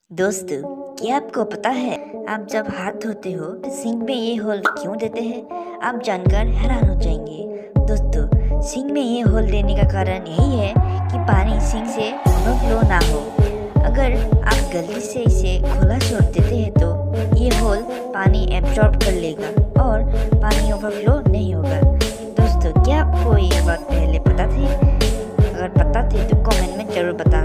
दोस्तों, क्या आपको पता है आप जब हाथ धोते हो तो सिंक में ये होल क्यों देते हैं? आप जानकर हैरान हो जाएंगे। दोस्तों, सिंक में ये होल देने का कारण यही है कि पानी सिंक से ओवरफ्लो ना हो। अगर आप गलती से इसे खुला छोड़ देते हैं तो ये होल पानी एब्जॉर्ब कर लेगा और पानी ओवरफ्लो नहीं होगा। दोस्तों, क्या आपको ये बात पहले पता थी? अगर पता थी तो कमेंट में जरूर बताएं।